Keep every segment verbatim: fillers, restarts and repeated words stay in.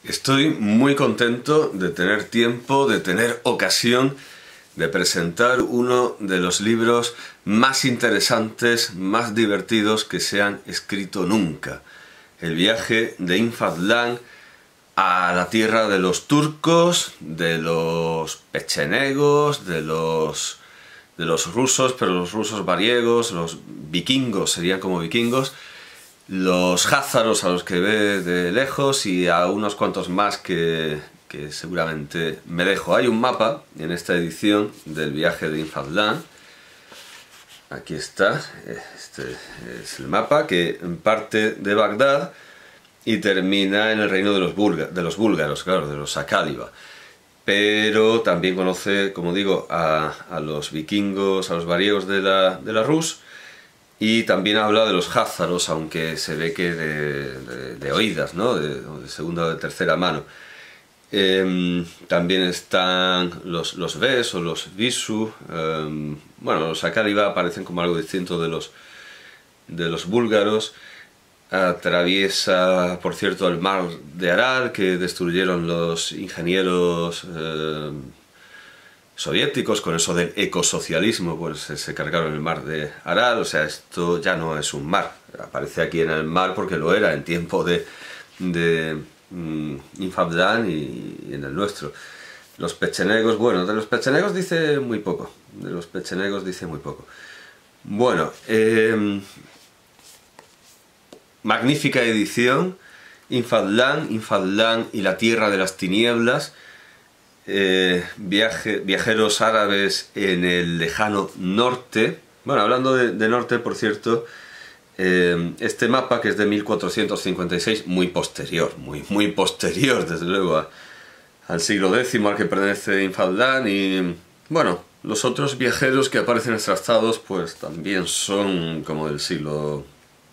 Estoy muy contento de tener tiempo, de tener ocasión de presentar uno de los libros más interesantes, más divertidos que se han escrito nunca. El viaje de Ibn Fadlan a la tierra de los turcos, de los pechenegos, de los, de los rusos, pero los rusos variegos, los vikingos serían como vikingos, los házaros a los que ve de lejos y a unos cuantos más que, que seguramente me dejo. Hay un mapa en esta edición del viaje de Ibn Fadlan. Aquí está, este es el mapa que parte de Bagdad y termina en el reino de los, bulga, de los búlgaros, claro, de los Sakáliba. Pero también conoce, como digo, a, a los vikingos, a los variegos de la, de la Rus, y también habla de los házaros, aunque se ve que de, de, de oídas, ¿no? de, de segunda o de tercera mano. Eh, también están los, los Ves o los Visu. Eh, bueno, los Sakáliba aparecen como algo distinto de los, de los búlgaros. Atraviesa, por cierto, el mar de Aral, que destruyeron los ingenieros eh, soviéticos con eso del ecosocialismo, pues se cargaron el mar de Aral. O sea, esto ya no es un mar, aparece aquí en el mar porque lo era en tiempo de, de um, Ibn Fadlan y, y en el nuestro. Los pechenegos, bueno, de los pechenegos dice muy poco, de los pechenegos dice muy poco. Bueno, eh, magnífica edición, Ibn Fadlan, Ibn Fadlan y la tierra de las tinieblas. Eh, viaje, viajeros árabes en el lejano norte. Bueno, hablando de, de norte, por cierto, eh, este mapa, que es de mil cuatrocientos cincuenta y seis, muy posterior, muy, muy posterior, desde luego, a, al siglo décimo al que pertenece Ibn Fadlan. Y bueno, los otros viajeros que aparecen extractados pues también son como del siglo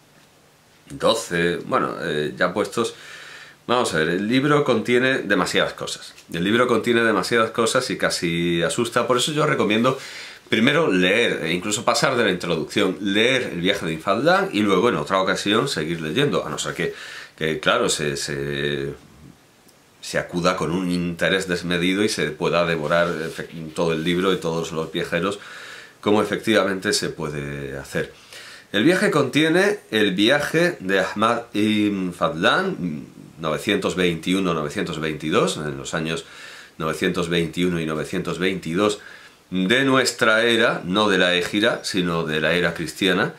doce, bueno, eh, ya puestos. Vamos a ver, el libro contiene demasiadas cosas. El libro contiene demasiadas cosas y casi asusta. Por eso yo recomiendo primero leer, e incluso pasar de la introducción, leer el viaje de Ibn Fadlan y luego en otra ocasión seguir leyendo. A no ser que, que claro, se, se, se acuda con un interés desmedido y se pueda devorar todo el libro y todos los viajeros, como efectivamente se puede hacer. El viaje contiene el viaje de Ahmad Ibn Fadlan, novecientos veintiuno a novecientos veintidós, en los años novecientos veintiuno y novecientos veintidós de nuestra era, no de la Égira, sino de la era cristiana.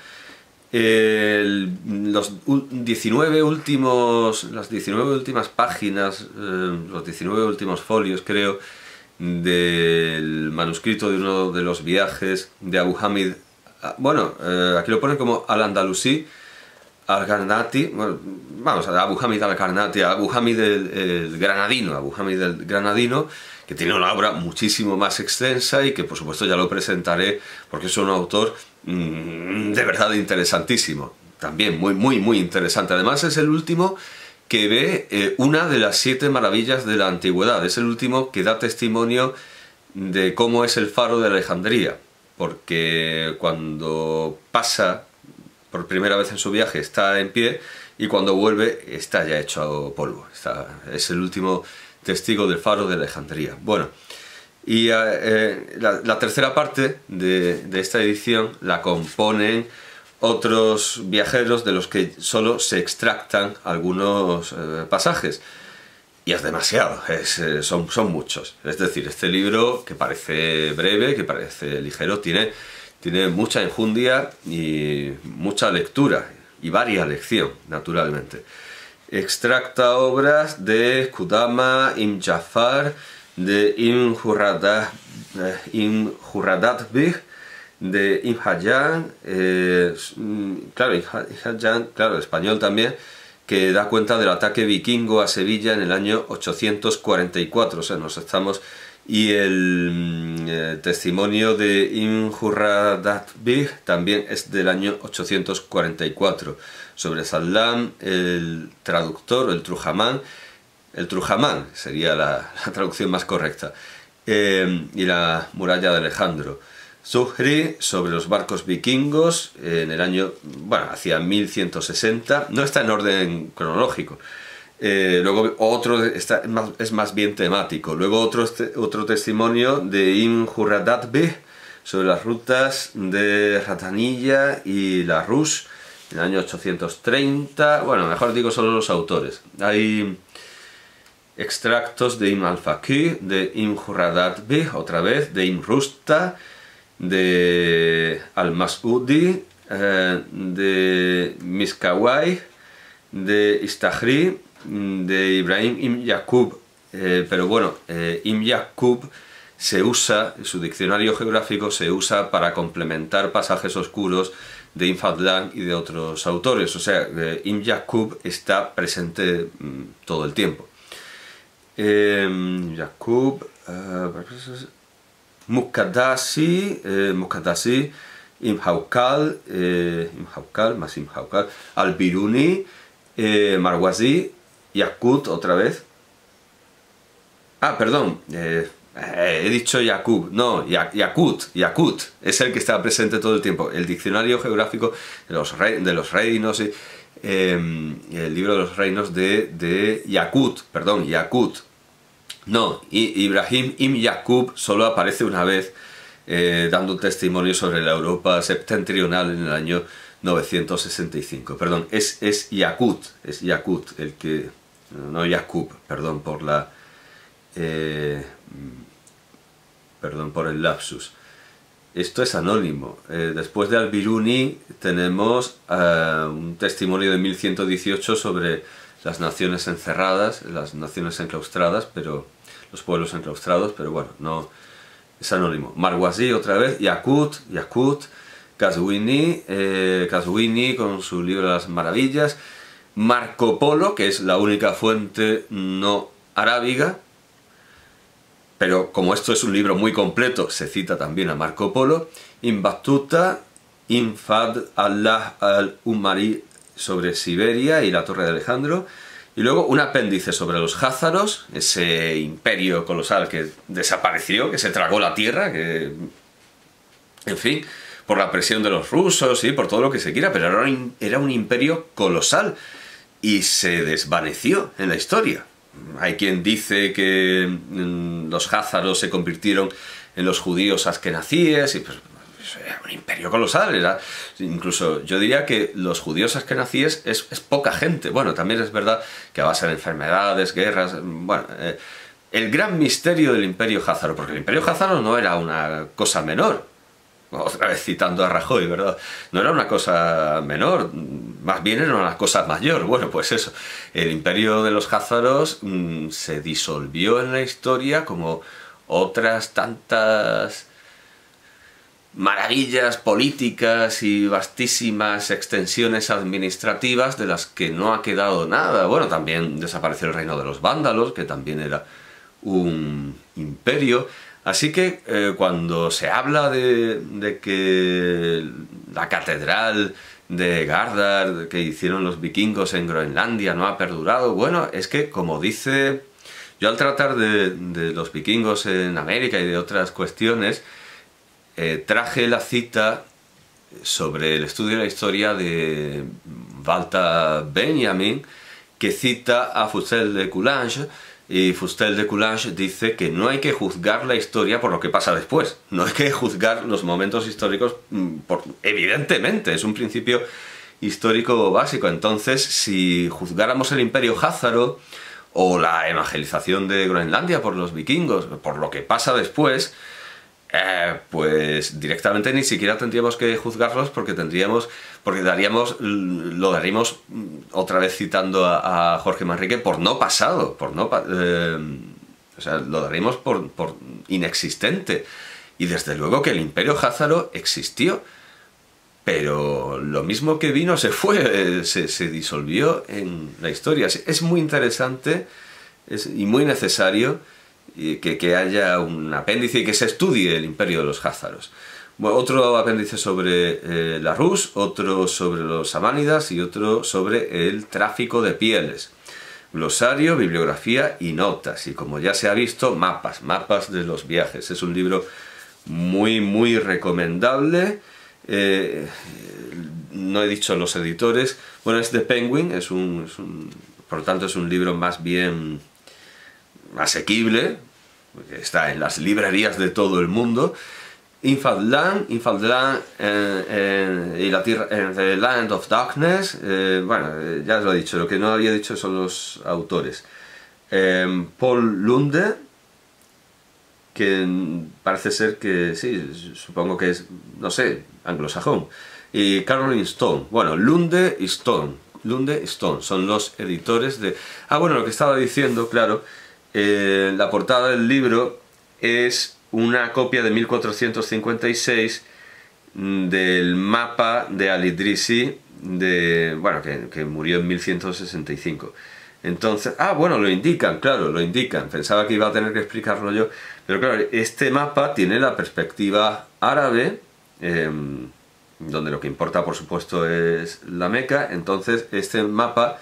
El, los diecinueve últimos, las diecinueve últimas páginas, eh, los diecinueve últimos folios, creo, del manuscrito de uno de los viajes de Abu Hamid, bueno, eh, aquí lo ponen como Al-Andalusí Al-Gharnati, bueno, vamos a Abu Hamid Al-Gharnati, Abu Hamid el, el Granadino, Abu Hamid el Granadino, que tiene una obra muchísimo más extensa y que por supuesto ya lo presentaré porque es un autor mmm, de verdad interesantísimo, también muy muy muy interesante. Además es el último que ve eh, una de las siete maravillas de la antigüedad, es el último que da testimonio de cómo es el faro de Alejandría, porque cuando pasa por primera vez en su viaje está en pie y cuando vuelve está ya hecho polvo. Está, es el último testigo del faro de Alejandría. Bueno, y eh, la, la tercera parte de, de esta edición la componen otros viajeros de los que solo se extractan algunos eh, pasajes. Y es demasiado, es, eh, son, son muchos. Es decir, este libro, que parece breve, que parece ligero, tiene... Tiene mucha enjundia y mucha lectura y varia lección, naturalmente. Extracta obras de Qudama, Ibn Jafar, de Ibn Hurradadbih, de Ibn Hayyan, eh, claro, Ibn Hayyan, claro, español también, que da cuenta del ataque vikingo a Sevilla en el año ochocientos cuarenta y cuatro, o sea, nos estamos... Y el eh, testimonio de Ibn Hurradadbih también es del año ochocientos cuarenta y cuatro, sobre Salam, el traductor, el Trujamán, el Trujamán sería la, la traducción más correcta, eh, y la muralla de Alejandro. Zuhri, sobre los barcos vikingos, en el año, bueno, hacia mil ciento sesenta, no está en orden cronológico, Eh, luego otro está, es, más, es más bien temático. Luego otro, otro testimonio de Ibn Khurradadbeh sobre las rutas de Ratanilla y la Rus en el año ochocientos treinta. Bueno, mejor digo solo los autores. Hay extractos de Ibn al-Faqih, de Ibn Khurradadbeh, otra vez, de Ibn Rusta, de al-Mas'udi, eh, de Miskawai, de Istahri, de Ibrahim Ibn Yaqub, eh, pero bueno, eh, Ibn Yaqub se usa, su diccionario geográfico se usa para complementar pasajes oscuros de Ibn Fadlan y de otros autores, o sea, eh, Ibn Yaqub está presente mm, todo el tiempo. Eh, Yaqub, uh, Muqaddasi, eh, Muqaddasi, Ibn Hawqal, eh, Ibn Hawqal, más Ibn Hawqal, Al-Biruni, eh, Marwazi, Yaqut otra vez. Ah, perdón, eh, eh, he dicho Yaqub, no, Yaqut, Yaqut, es el que está presente todo el tiempo. El diccionario geográfico de los, rey, de los reinos, eh, el libro de los reinos de, de Yaqut, perdón, Yaqut. No, Ibrahim Ibn Yaqub solo aparece una vez eh, dando un testimonio sobre la Europa septentrional en el año novecientos sesenta y cinco. Perdón, es, es Yaqut, es Yaqut el que... no Yaqub, perdón por la... Eh, perdón por el lapsus. Esto es anónimo. Eh, después de Al-Biruni tenemos uh, un testimonio de mil ciento dieciocho sobre las naciones encerradas, las naciones enclaustradas, pero los pueblos enclaustrados, pero bueno, no es anónimo. Marwazi otra vez, Yaqut, Yaqut, Qazwini, eh, Qazwini con su libro de las maravillas, Marco Polo, que es la única fuente no arábiga, pero como esto es un libro muy completo, se cita también a Marco Polo, Ibn Battuta, Ibn Fadl Allah al-Umari sobre Siberia y la Torre de Alejandro, y luego un apéndice sobre los jázaros, ese imperio colosal que desapareció, que se tragó la tierra, que, en fin, por la presión de los rusos y por todo lo que se quiera, pero era un, era un imperio colosal y se desvaneció en la historia. Hay quien dice que mm, los jázaros se convirtieron en los judíos askenazíes y pues, era un imperio colosal, era, incluso yo diría que los judíos askenazíes es, es poca gente. Bueno, también es verdad que a base de enfermedades, guerras, bueno, eh, el gran misterio del imperio jázaro, porque el imperio jázaro no era una cosa menor, otra vez citando a Rajoy, ¿verdad? No era una cosa menor, más bien era una cosa mayor. Bueno, pues eso, el imperio de los jázaros mmm, se disolvió en la historia como otras tantas maravillas políticas y vastísimas extensiones administrativas de las que no ha quedado nada. Bueno, también desapareció el reino de los vándalos, que también era un imperio. Así que eh, cuando se habla de, de que la catedral de Gardar que hicieron los vikingos en Groenlandia no ha perdurado, bueno, es que como dice... Yo al tratar de, de los vikingos en América y de otras cuestiones, eh, traje la cita sobre el estudio de la historia de Walter Benjamin, que cita a Fustel de Coulanges, y Fustel de Coulanges dice que no hay que juzgar la historia por lo que pasa después, no hay que juzgar los momentos históricos, por, evidentemente, es un principio histórico básico. Entonces, si juzgáramos el imperio jázaro o la evangelización de Groenlandia por los vikingos, por lo que pasa después, eh, pues directamente ni siquiera tendríamos que juzgarlos porque tendríamos, porque daríamos, lo daríamos otra vez citando a, a Jorge Manrique por no pasado, por no, eh, o sea, lo daríamos por, por inexistente. Y desde luego que el imperio jázaro existió, pero lo mismo que vino se fue, se, se disolvió en la historia. Es muy interesante es, y muy necesario que, que haya un apéndice y que se estudie el imperio de los jázaros. Bueno, otro apéndice sobre eh, la Rus, otro sobre los samánidas y otro sobre el tráfico de pieles. Glosario, bibliografía y notas. Y como ya se ha visto, mapas, mapas de los viajes. Es un libro muy, muy recomendable. Eh, no he dicho los editores. Bueno, es de Penguin, es un, es un por lo tanto es un libro más bien asequible, está en las librerías de todo el mundo. Infadlan, Infadlan eh, eh, y la tierra, eh, The Land of Darkness, eh, bueno, eh, ya os lo he dicho, lo que no había dicho son los autores. Eh, Paul Lunde, que parece ser que, sí, supongo que es, no sé, anglosajón, y Caroline Stone. Bueno, Lunde y Stone, Lunde y Stone son los editores de... Ah, bueno, lo que estaba diciendo, claro, eh, la portada del libro es una copia de mil cuatrocientos cincuenta y seis del mapa de Al-Idrisi, de, bueno, que, que murió en mil ciento sesenta y cinco. Entonces, ah, bueno, lo indican, claro, lo indican. Pensaba que iba a tener que explicarlo yo, pero claro, este mapa tiene la perspectiva árabe, eh, donde lo que importa, por supuesto, es la Meca. Entonces, este mapa,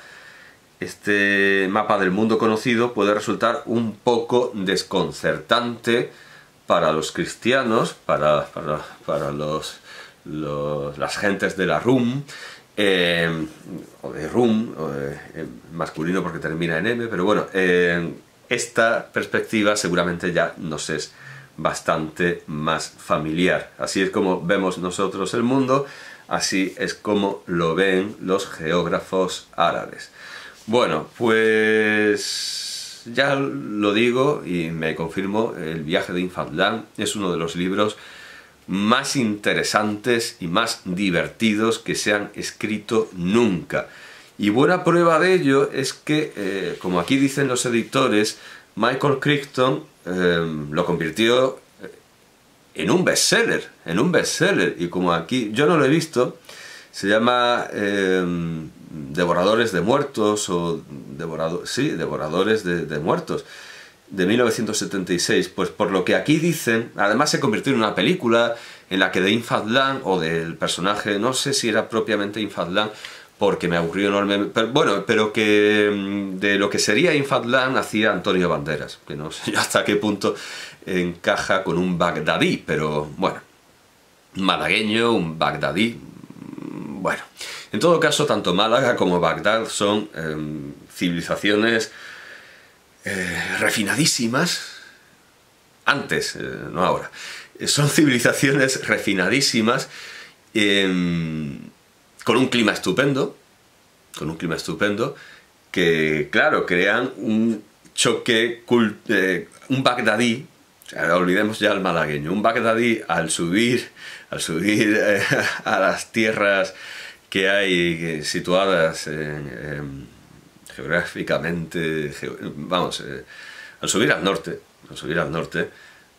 este mapa del mundo conocido puede resultar un poco desconcertante para los cristianos, para, para, para los, los, las gentes de la Rum, eh, o de Rum, o de, eh, masculino porque termina en M, pero bueno, eh, esta perspectiva seguramente ya nos es bastante más familiar. Así es como vemos nosotros el mundo, así es como lo ven los geógrafos árabes. Bueno, pues ya lo digo y me confirmo, El viaje de Infadlan es uno de los libros más interesantes y más divertidos que se han escrito nunca. Y buena prueba de ello es que, eh, como aquí dicen los editores, Michael Crichton eh, lo convirtió en un bestseller, en un bestseller. Y como aquí yo no lo he visto, se llama eh, Devoradores de Muertos, o devorado, sí, Devoradores de, de Muertos, de mil novecientos setenta y seis. Pues por lo que aquí dicen, además se convirtió en una película en la que de Infadlan, o del personaje, no sé si era propiamente Infadlan, porque me aburrió enormemente, pero bueno, pero que de lo que sería Infadlan hacía Antonio Banderas, que no sé hasta qué punto encaja con un bagdadí, pero bueno, un malagueño, un bagdadí, bueno, en todo caso tanto Málaga como Bagdad son eh, civilizaciones eh, refinadísimas, antes, eh, no ahora, son civilizaciones refinadísimas, eh, con un clima estupendo, con un clima estupendo, que, claro, crean un choque, eh, un bagdadí, o sea, olvidemos ya al malagueño, un bagdadí al subir, al subir eh, a las tierras que hay situadas en, en, geográficamente, ge, vamos, eh, al subir al norte, al subir al norte,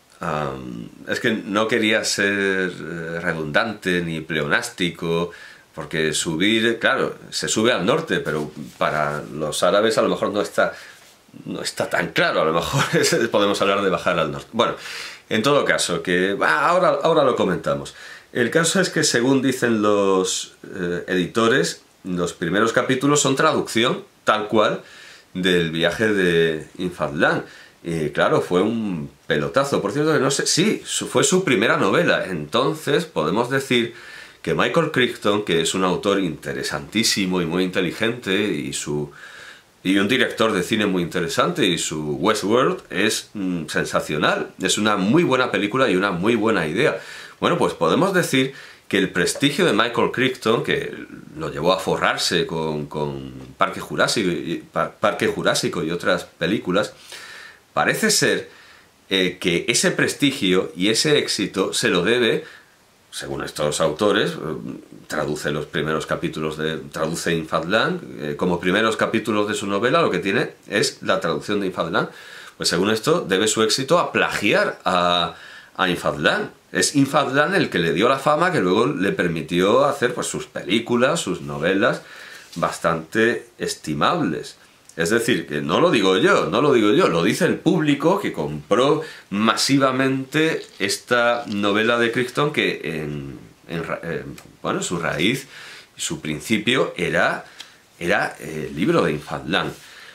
um, es que no quería ser redundante ni pleonástico, porque subir, claro, se sube al norte, pero para los árabes a lo mejor no está, no está tan claro, a lo mejor podemos hablar de bajar al norte. Bueno, en todo caso, que ahora, ahora lo comentamos. El caso es que, según dicen los eh, editores, los primeros capítulos son traducción, tal cual, del viaje de Infadlan. Y claro, fue un pelotazo. Por cierto, que no sé, sí, fue su primera novela. Entonces podemos decir que Michael Crichton, que es un autor interesantísimo y muy inteligente, y su y un director de cine muy interesante, y su Westworld es mm, sensacional, es una muy buena película y una muy buena idea. Bueno, pues podemos decir que el prestigio de Michael Crichton, que lo llevó a forrarse con, con Parque Jurásico y, Parque Jurásico y otras películas, parece ser eh, que ese prestigio y ese éxito se lo debe, según estos autores, traduce los primeros capítulos de... traduce Infadlan, eh, como primeros capítulos de su novela, lo que tiene es la traducción de Infadlan. Pues según esto, debe su éxito a plagiar a, a Infadlan. Es Infadlan el que le dio la fama que luego le permitió hacer pues sus películas, sus novelas, bastante estimables. Es decir, que no lo digo yo, no lo digo yo, lo dice el público que compró masivamente esta novela de Crichton, que en, en, en bueno, su raíz, su principio era, era el libro de Infadlan.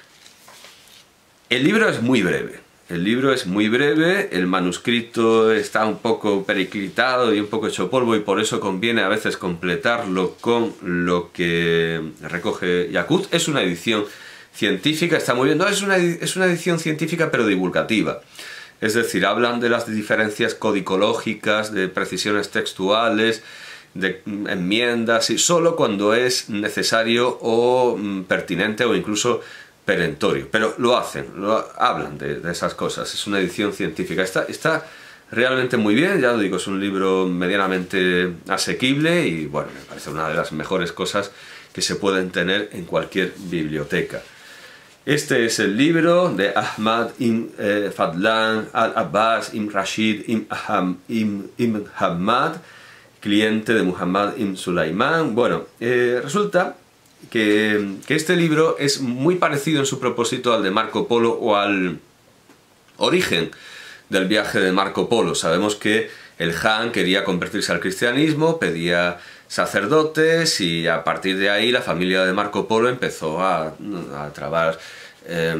El libro es muy breve, el libro es muy breve, el manuscrito está un poco periclitado y un poco hecho polvo, y por eso conviene a veces completarlo con lo que recoge Yakut. Es una edición científica, está muy bien. No, es una, es una edición científica pero divulgativa. Es decir, hablan de las diferencias codicológicas, de precisiones textuales, de enmiendas, y solo cuando es necesario o mm, pertinente o incluso perentorio. Pero lo hacen, lo, hablan de, de esas cosas. Es una edición científica. Está, está realmente muy bien, ya lo digo, es un libro medianamente asequible y bueno, me parece una de las mejores cosas que se pueden tener en cualquier biblioteca. Este es el libro de Ahmad ibn eh, Fadlan al-Abbas ibn Rashid ibn, Aham, ibn, ibn Hammad, cliente de Muhammad ibn Sulaimán. Bueno, eh, resulta que, que este libro es muy parecido en su propósito al de Marco Polo o al origen del viaje de Marco Polo. Sabemos que el Han quería convertirse al cristianismo, pedía sacerdotes y a partir de ahí la familia de Marco Polo empezó a, a trabar eh,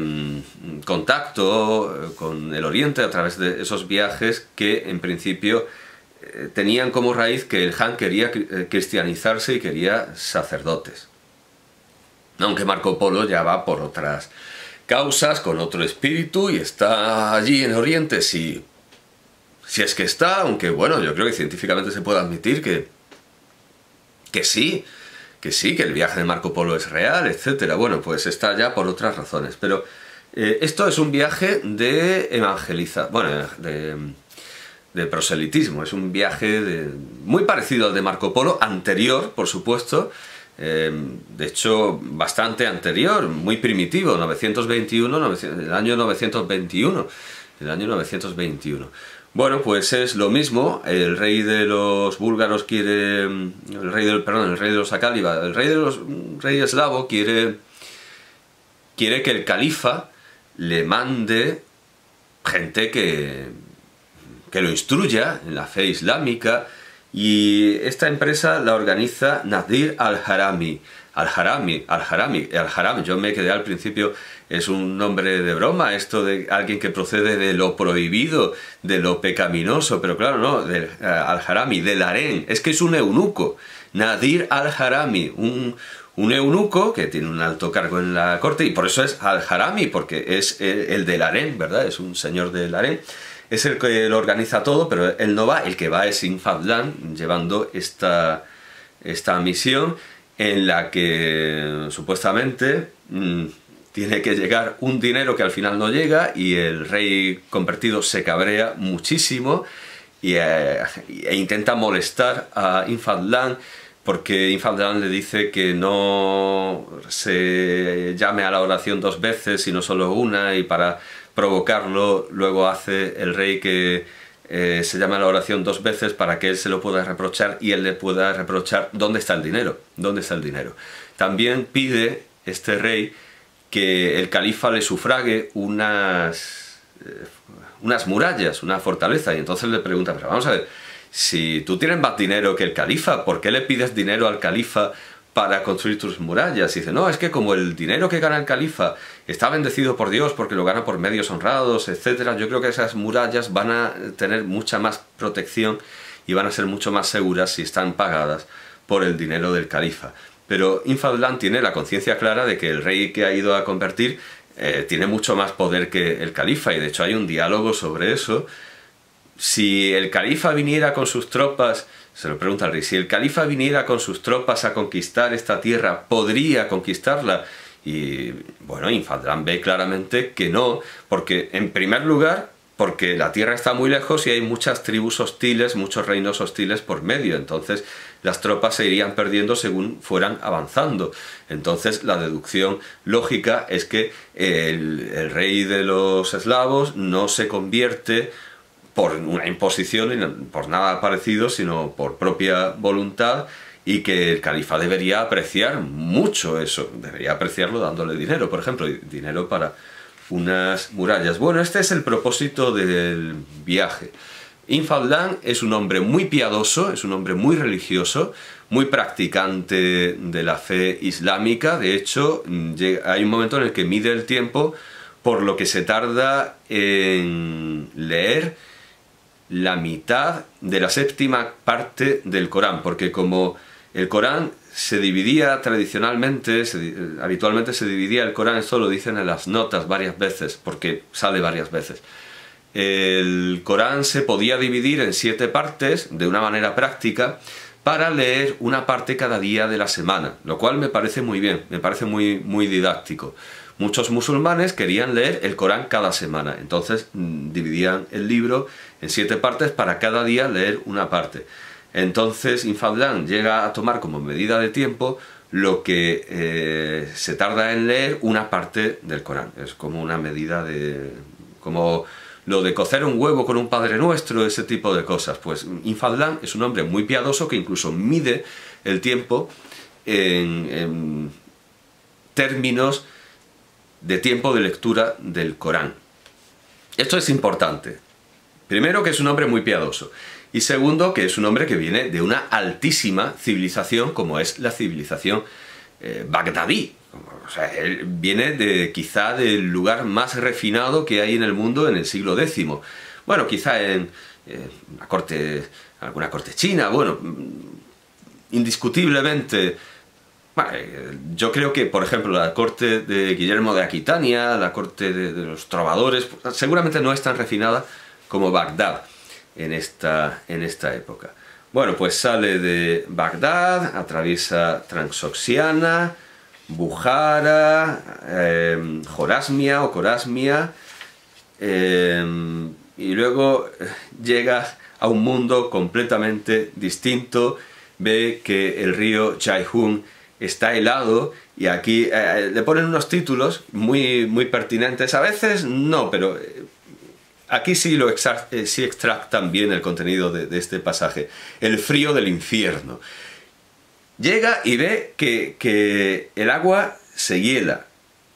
contacto con el Oriente a través de esos viajes que en principio eh, tenían como raíz que el Han quería cristianizarse y quería sacerdotes. Aunque Marco Polo ya va por otras causas, con otro espíritu y está allí en Oriente, si, si es que está, aunque bueno, yo creo que científicamente se puede admitir que que sí, que sí, que el viaje de Marco Polo es real, etcétera. Bueno, pues está ya por otras razones, pero eh, esto es un viaje de evangelización, bueno, de, de proselitismo, es un viaje de, muy parecido al de Marco Polo, anterior, por supuesto, eh, de hecho, bastante anterior, muy primitivo, novecientos veintiuno, el año novecientos veintiuno, el año novecientos veintiuno. Bueno, pues es lo mismo, el rey de los búlgaros quiere, el rey del, perdón, el rey de los acálidas, el rey de los rey eslavo quiere, quiere que el califa le mande gente que, que lo instruya en la fe islámica, y esta empresa la organiza Nadir al-Harami. Al-Harami, Al-Harami, Al-Haram, yo me quedé al principio, es un nombre de broma, esto de alguien que procede de lo prohibido, de lo pecaminoso, pero claro, no, del uh, Al-Harami, del harén, es que es un eunuco, Nadir Al-Harami, un, un eunuco que tiene un alto cargo en la corte, y por eso es Al-Harami, porque es el, el del harén, ¿verdad? Es un señor del harén, es el que lo organiza todo, pero él no va, el que va es Ibn Fadlan, llevando esta, esta misión, en la que supuestamente mmm, tiene que llegar un dinero que al final no llega y el rey convertido se cabrea muchísimo y, eh, e intenta molestar a Ibn Fadlan porque Ibn Fadlan le dice que no se llame a la oración dos veces sino solo una, y para provocarlo luego hace el rey que Eh, se llama la oración dos veces para que él se lo pueda reprochar y él le pueda reprochar dónde está el dinero, dónde está el dinero. También pide este rey que el califa le sufrague unas, eh, unas murallas, una fortaleza, y entonces le pregunta, pero vamos a ver, si tú tienes más dinero que el califa, ¿por qué le pides dinero al califa para construir tus murallas? Y dice, no, es que como el dinero que gana el califa está bendecido por Dios porque lo gana por medios honrados, etcétera, yo creo que esas murallas van a tener mucha más protección y van a ser mucho más seguras si están pagadas por el dinero del califa. Pero Ibn Fadlan tiene la conciencia clara de que el rey que ha ido a convertir eh, tiene mucho más poder que el califa, y de hecho hay un diálogo sobre eso. Si el califa viniera con sus tropas, se lo pregunta al rey, si el califa viniera con sus tropas a conquistar esta tierra, ¿podría conquistarla? Y bueno, Ibn Fadlan ve claramente que no, porque en primer lugar, porque la tierra está muy lejos y hay muchas tribus hostiles, muchos reinos hostiles por medio, entonces las tropas se irían perdiendo según fueran avanzando. Entonces la deducción lógica es que el, el rey de los eslavos no se convierte por una imposición, por nada parecido, sino por propia voluntad, y que el califa debería apreciar mucho eso, debería apreciarlo dándole dinero, por ejemplo, dinero para unas murallas. Bueno, este es el propósito del viaje. Ibn Fadlan es un hombre muy piadoso, es un hombre muy religioso, muy practicante de la fe islámica. De hecho, hay un momento en el que mide el tiempo por lo que se tarda en leer la mitad de la séptima parte del Corán, porque como El Corán se dividía tradicionalmente, se, habitualmente se dividía el Corán, esto lo dicen en las notas varias veces, porque sale varias veces. El Corán se podía dividir en siete partes de una manera práctica para leer una parte cada día de la semana, lo cual me parece muy bien, me parece muy, muy didáctico. Muchos musulmanes querían leer el Corán cada semana, entonces mmm, dividían el libro en siete partes para cada día leer una parte. Entonces Infadlan llega a tomar como medida de tiempo lo que eh, se tarda en leer una parte del Corán. Es como una medida de... como lo de cocer un huevo con un Padre Nuestro, ese tipo de cosas. Pues Infadlan es un hombre muy piadoso que incluso mide el tiempo en, en términos de tiempo de lectura del Corán. Esto es importante. Primero, que es un hombre muy piadoso. Y segundo, que es un hombre que viene de una altísima civilización, como es la civilización eh, bagdadí. O sea, él viene de, quizá del lugar más refinado que hay en el mundo en el siglo décimo. Bueno, quizá en eh, la corte, alguna corte china, bueno, indiscutiblemente... Bueno, yo creo que, por ejemplo, la corte de Guillermo de Aquitania, la corte de, de los trovadores, seguramente no es tan refinada como Bagdad en esta, en esta época. Bueno, pues sale de Bagdad, atraviesa Transoxiana, Bukhara, eh, Jorasmia o Corasmia, eh, y luego llega a un mundo completamente distinto. Ve que el río Jayhun está helado y aquí eh, le ponen unos títulos muy, muy pertinentes. A veces no, pero eh, aquí sí, lo extra eh, sí extractan bien el contenido de, de este pasaje. El frío del infierno. Llega y ve que, que el agua se hiela.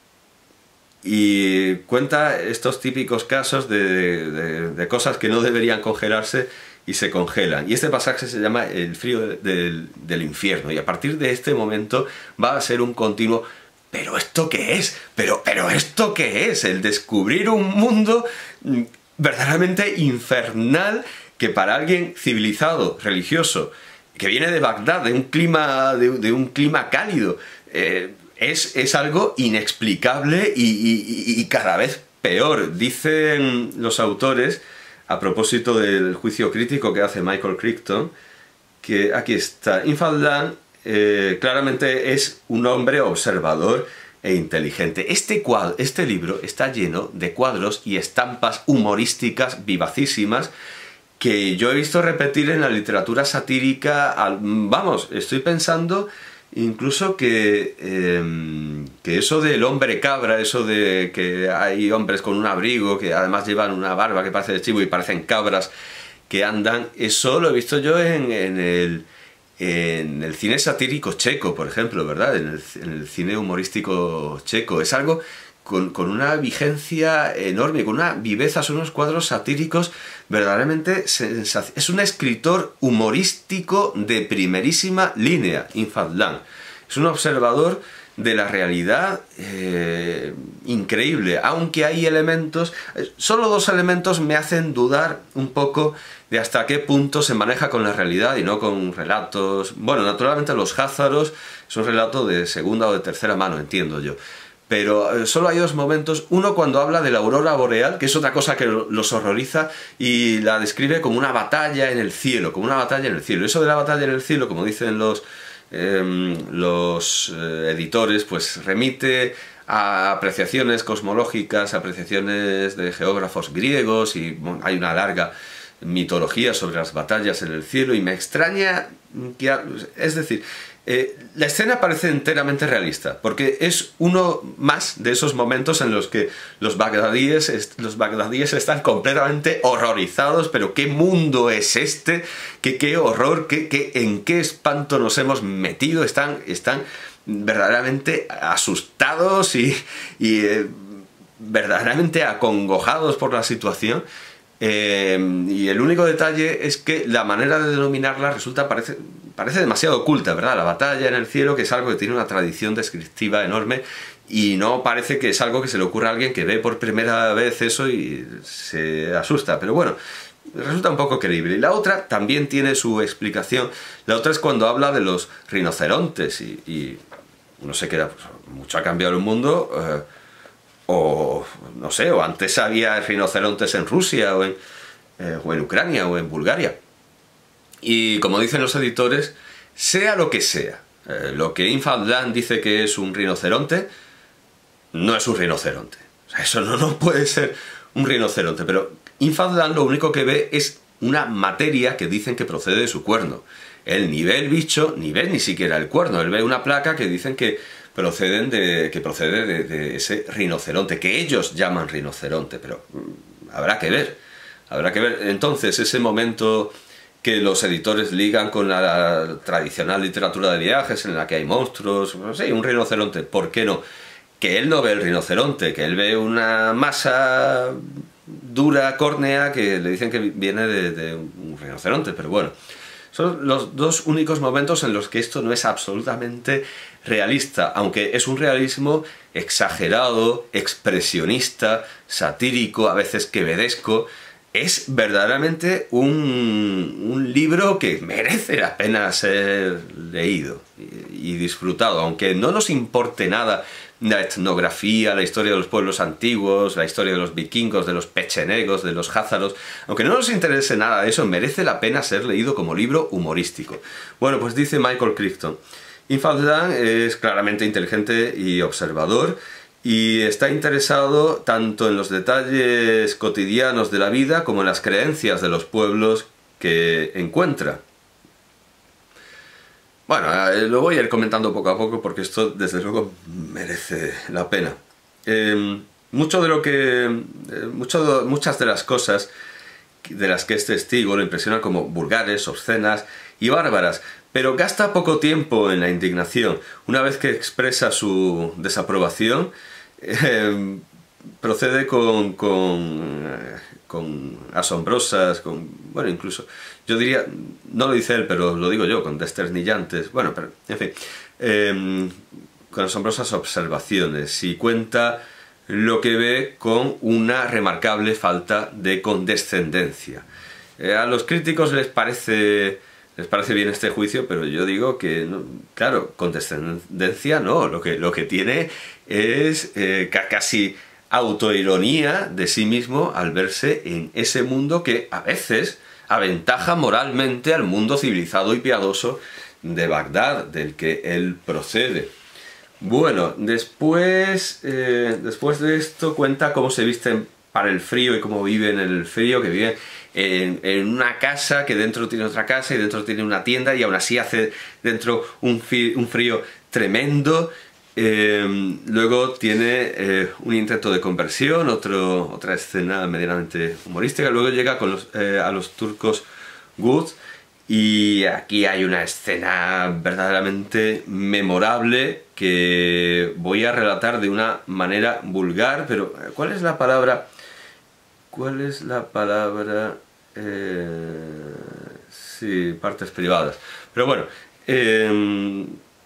Y cuenta estos típicos casos de, de, de cosas que no deberían congelarse y se congelan. Y este pasaje se llama el frío de, de, del infierno. Y a partir de este momento va a ser un continuo ¿pero esto qué es? ¿Pero, pero esto qué es? El descubrir un mundo verdaderamente infernal que para alguien civilizado, religioso, que viene de Bagdad, de un clima, de, de un clima cálido, eh, es, es algo inexplicable y, y, y cada vez peor. Dicen los autores, a propósito del juicio crítico que hace Michael Crichton, que aquí está, Infadlan eh, claramente es un hombre observador e inteligente. Este, cuadro, este libro está lleno de cuadros y estampas humorísticas vivacísimas que yo he visto repetir en la literatura satírica. Al, vamos, estoy pensando incluso que, eh, que eso del hombre cabra, eso de que hay hombres con un abrigo que además llevan una barba que parece de chivo y parecen cabras que andan, eso lo he visto yo en, en, el, en el cine satírico checo, por ejemplo, ¿verdad? En el, en el cine humorístico checo. Es algo con, con una vigencia enorme, con una viveza, son unos cuadros satíricos verdaderamente sensacionales. Es un escritor humorístico de primerísima línea, Infadlan. Es un observador de la realidad eh, increíble, aunque hay elementos, solo dos elementos me hacen dudar un poco de hasta qué punto se maneja con la realidad y no con relatos. Bueno, naturalmente los házaros es un relato de segunda o de tercera mano, entiendo yo. Pero solo hay dos momentos. Uno cuando habla de la aurora boreal, que es otra cosa que los horroriza, y la describe como una batalla en el cielo, como una batalla en el cielo. Eso de la batalla en el cielo, como dicen los, eh, los eh, editores, pues remite a apreciaciones cosmológicas, apreciaciones de geógrafos griegos, y bueno, hay una larga mitología sobre las batallas en el cielo, y me extraña que... Es decir... Eh, la escena parece enteramente realista, porque es uno más de esos momentos en los que los bagdadíes, los bagdadíes están completamente horrorizados. Pero ¿qué mundo es este? ¿Qué, qué horror? ¿Qué, qué, ¿En qué espanto nos hemos metido? Están, están verdaderamente asustados y, y eh, verdaderamente acongojados por la situación. Eh, y el único detalle es que la manera de denominarla resulta, parece, parece demasiado oculta, ¿verdad? La batalla en el cielo, que es algo que tiene una tradición descriptiva enorme, y no parece que es algo que se le ocurra a alguien que ve por primera vez eso y se asusta. Pero bueno, resulta un poco creíble. Y la otra también tiene su explicación. La otra es cuando habla de los rinocerontes y, y no sé qué era, pues, mucho ha cambiado el mundo, eh, o no sé, o antes había rinocerontes en Rusia o en, eh, o en Ucrania o en Bulgaria. Y como dicen los editores, sea lo que sea, eh, lo que Infantland dice que es un rinoceronte, no es un rinoceronte. O sea, eso no, no puede ser un rinoceronte, pero Infantland lo único que ve es una materia que dicen que procede de su cuerno. Él ni ve el bicho, ni ve ni siquiera el cuerno, él ve una placa que dicen que, proceden de, que procede de, de ese rinoceronte, que ellos llaman rinoceronte, pero mmm, habrá que ver, habrá que ver. Entonces, ese momento que los editores ligan con la tradicional literatura de viajes, en la que hay monstruos, no sé, un rinoceronte, ¿por qué no? Que él no ve el rinoceronte, que él ve una masa dura, córnea, que le dicen que viene de, de un rinoceronte, pero bueno. Son los dos únicos momentos en los que esto no es absolutamente realista, aunque es un realismo exagerado, expresionista, satírico, a veces quevedesco. Es verdaderamente un, un libro que merece la pena ser leído y, y disfrutado, aunque no nos importe nada la etnografía, la historia de los pueblos antiguos, la historia de los vikingos, de los pechenegos, de los házaros. Aunque no nos interese nada de eso, merece la pena ser leído como libro humorístico. Bueno, pues dice Michael Crichton, Infantland es claramente inteligente y observador, y está interesado tanto en los detalles cotidianos de la vida como en las creencias de los pueblos que encuentra. Bueno, lo voy a ir comentando poco a poco porque esto desde luego merece la pena. Eh, mucho de lo que, eh, mucho, muchas de las cosas de las que es testigo lo impresionan como vulgares, obscenas y bárbaras, pero gasta poco tiempo en la indignación. Una vez que expresa su desaprobación, eh, procede con, con, con asombrosas, con, bueno, incluso, yo diría, no lo dice él, pero lo digo yo, con desternillantes, bueno, pero, en fin, eh, con asombrosas observaciones, y cuenta lo que ve con una remarcable falta de condescendencia. Eh, a los críticos les parece, les parece bien este juicio, pero yo digo que, no, claro, condescendencia no, lo que, lo que tiene es eh, casi autoironía de sí mismo al verse en ese mundo que a veces aventaja moralmente al mundo civilizado y piadoso de Bagdad, del que él procede. Bueno, después, eh, después de esto cuenta cómo se visten para el frío y cómo viven en el frío, que viven en, en una casa que dentro tiene otra casa y dentro tiene una tienda, y aún así hace dentro un, un frío tremendo. Eh, luego tiene eh, un intento de conversión, otro, otra escena medianamente humorística. Luego llega con los, eh, a los turcos Guts, y aquí hay una escena verdaderamente memorable que voy a relatar de una manera vulgar, pero ¿cuál es la palabra? ¿Cuál es la palabra? Eh, sí, partes privadas. Pero bueno, eh,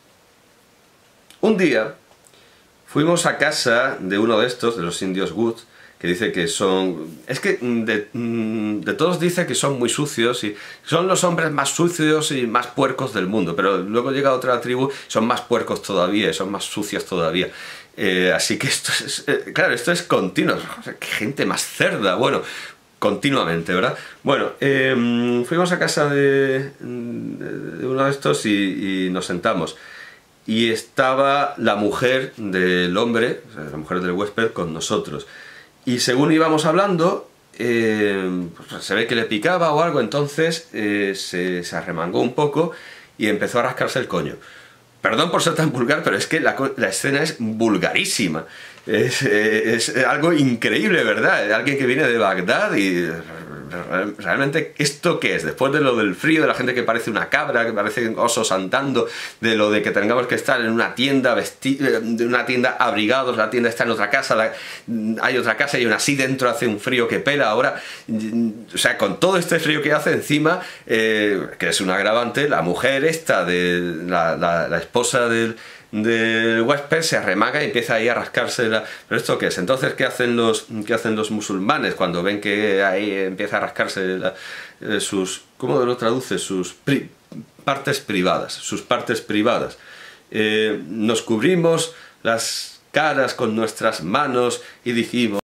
un día fuimos a casa de uno de estos, de los indios Guts, que dice que son... Es que de, de todos dice que son muy sucios y son los hombres más sucios y más puercos del mundo, pero luego llega otra tribu, son más puercos todavía y son más sucios todavía. Eh, así que esto es... Eh, claro, esto es continuo. ¡Qué gente más cerda! Bueno, continuamente, ¿verdad? Bueno, eh, fuimos a casa de, de uno de estos y, y nos sentamos. Y estaba la mujer del hombre, o sea, la mujer del huésped, con nosotros. Y según íbamos hablando, eh, pues se ve que le picaba o algo, entonces eh, se, se arremangó un poco y empezó a rascarse el coño. Perdón por ser tan vulgar, pero es que la, la escena es vulgarísima. Es, es algo increíble, ¿verdad? Alguien que viene de Bagdad y... realmente, ¿esto qué es? Después de lo del frío, de la gente que parece una cabra, que parecen osos andando, de lo de que tengamos que estar en una tienda, de una tienda abrigados, la tienda está en otra casa, la, hay otra casa y aún así dentro hace un frío que pela ahora. O sea, con todo este frío que hace encima, eh, que es un agravante, la mujer esta, de la, la, la esposa del... del huésped se arremanga y empieza ahí a rascarse. ¿Pero esto qué es? Entonces, ¿qué hacen los, qué hacen los musulmanes cuando ven que ahí empieza a rascarse la, eh, sus... ¿Cómo lo traduce? Sus pri, partes privadas. Sus partes privadas. Eh, nos cubrimos las caras con nuestras manos y dijimos...